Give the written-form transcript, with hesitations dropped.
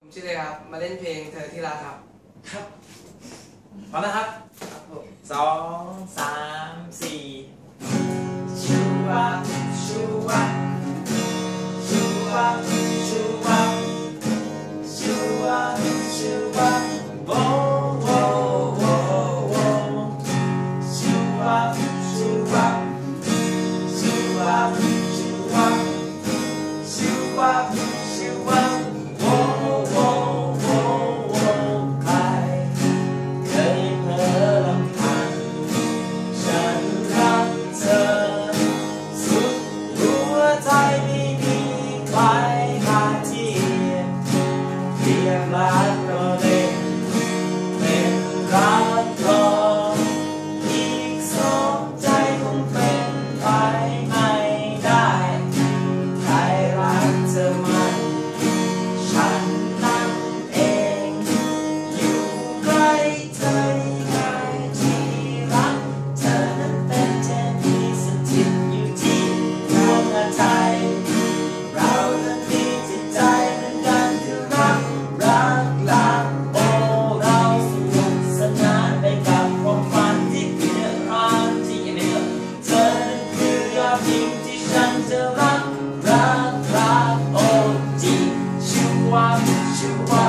ชื่อเลยครับมาเล่นเพลงเธอที่รักครับครับพร้อมนะครับสองสามสี่ชูวับชูวับชูวับชูวับชูวับชูวับโว้โว้โว้โว้ชูวับชูวับชูวับชูวับชูวับชูวับโว้โว้โว้โว้ใครเคยเพ้อลำพังฉันรักเธอสุดหัวใจไม่มีใครมาเทียบเพียงรักเราเล่นเป็นรักรองอีกสองใจคงเป็นไปไม่ได้ใครรักเธอมันฉันนั่นเองอยู่ใกล้เธอไงที่รักเธอนั้นเป็นเทพีสถิตอยู่ที่ดวงใจเรานั้นมีจิตใจเหมือนกันคือรักรักโอ้เราสนุกสนานไปกับความฝันที่เกิดร้อนที่ยังไม่เลิกเธอนั้นคือยอดยิ่งที่ฉันจะรักโอ้จริงชูวับชูวั